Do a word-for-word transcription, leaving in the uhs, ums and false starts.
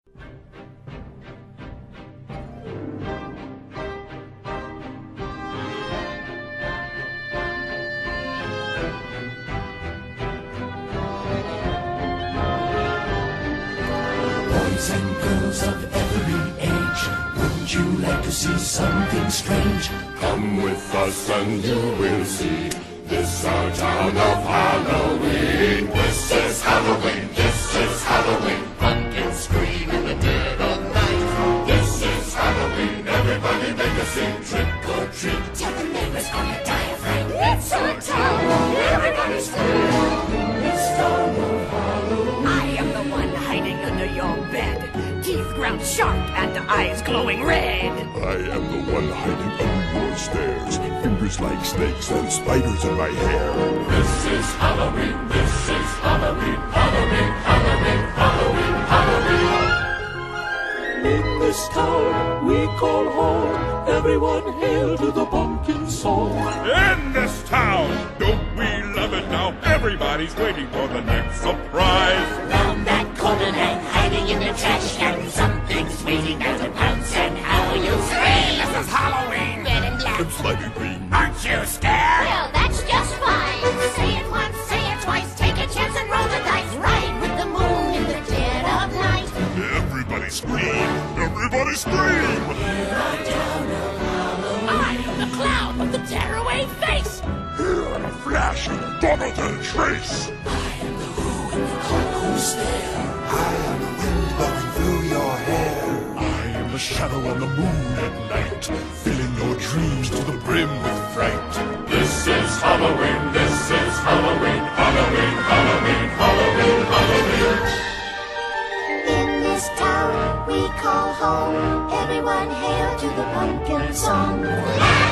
Boys and girls of every age, wouldn't you like to see something strange? Come with us and you will see. This our town of Halloween. This is Halloween, this is Halloween. Pumpkins scream in the dead of night. This is Halloween, everybody make a scene. Trick or treat, Tell the neighbors on your diaphragm. It's our town, everybody's free. This town of Halloween. I am the one hiding under your bed. Teeth ground sharp and eyes glowing red. I am the one hiding under your stairs. Fingers like snakes and spiders in my hair. This is Halloween, this is Halloween. Halloween, Halloween, Halloween, Halloween. In this town we call home, everyone hail to the pumpkin song. In this town, don't we love it now? Everybody's waiting for the next surprise. Found that Kollege hiding in the trash can. Something's waiting there to pounce and how you scream. This is Halloween. Red and black. I'm slimy green. Aren't you scared? Well, that's just fine. Say it once, say it twice. Take a chance and roll the dice. Ride with the moon in the dead of night. Everybody scream, everybody scream. I am the clown with the tearaway face. Here in a flash and gone without a trace. I am the who in the cold stare. I am the wind blowing through your hair. I am the shadow on the moon at night, filling your dreams to the brim with fright. This is Halloween, this is Halloween, Halloween, Halloween, Halloween, Halloween. In this town we call home, everyone hail to the pumpkin song.